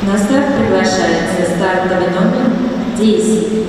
На старт приглашается стартовый номер 10.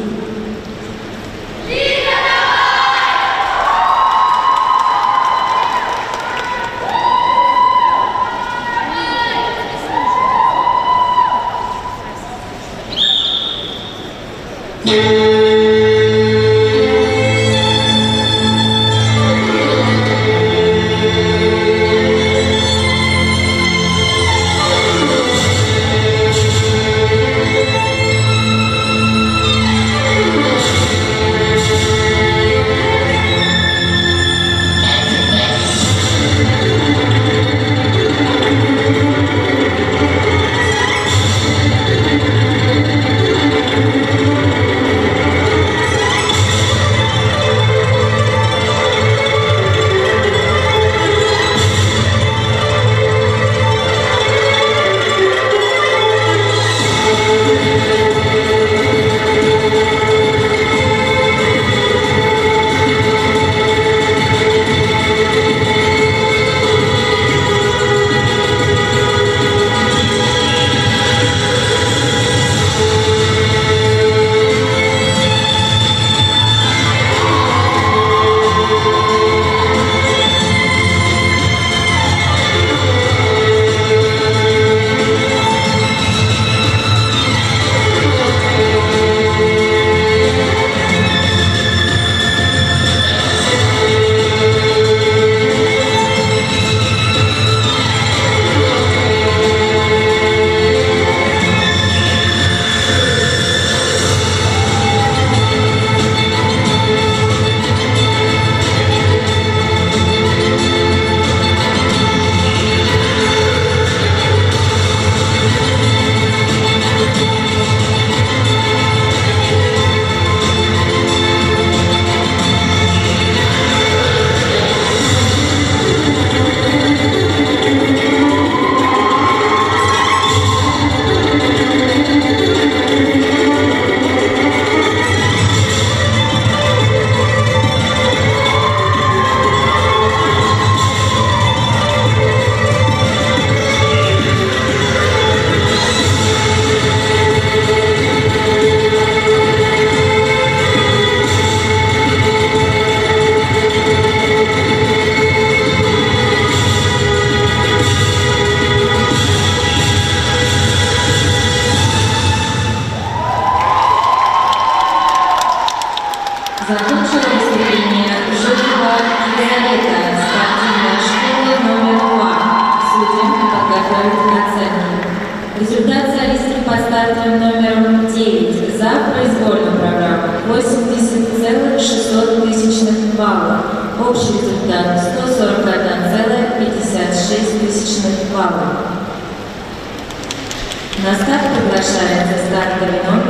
Закончила выступление Жукова Елизавета, спортивная школа номер 2. Судьям подготовить оценки. Результат солистов по стартовым номерам 9 за произвольную программу 80,6 тысячных баллов. Общий результат 141,56 тысячных баллов. На старт приглашается стартовый номер